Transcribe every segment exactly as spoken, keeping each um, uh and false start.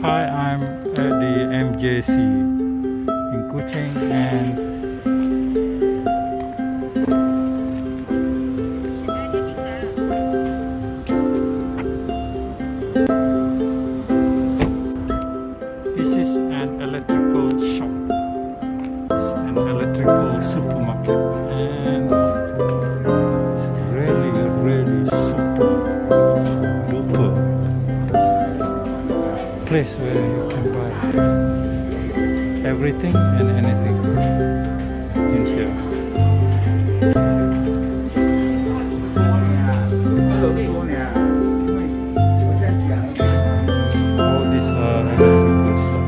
Hi, I'm at the M J C in Kuching, and this is an electrical shop. It's an electrical supermarket, and really, really super duper place where you can buy everything and anything in here. All these are electrical stuff.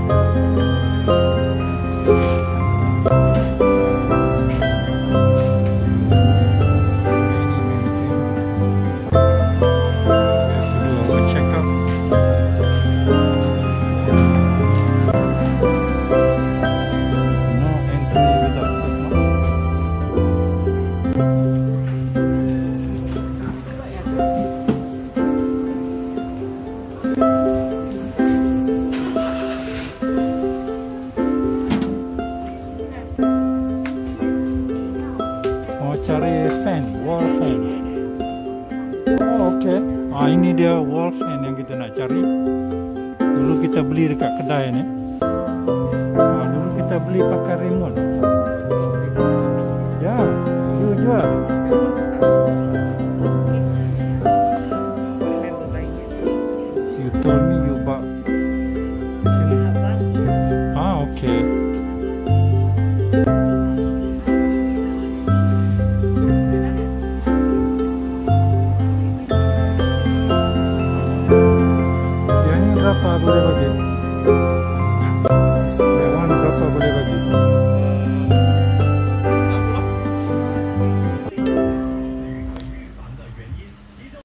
Cari fan, wall fan. Oh, oke. Okay. Ah, ini dia wall fan yang kita nak cari. Dulu kita beli dekat kedai ni. Ah, dulu kita beli pakai remote. Ya, you jual. You told me you bought. Ah, oke. Okay. Berapa boleh bagi?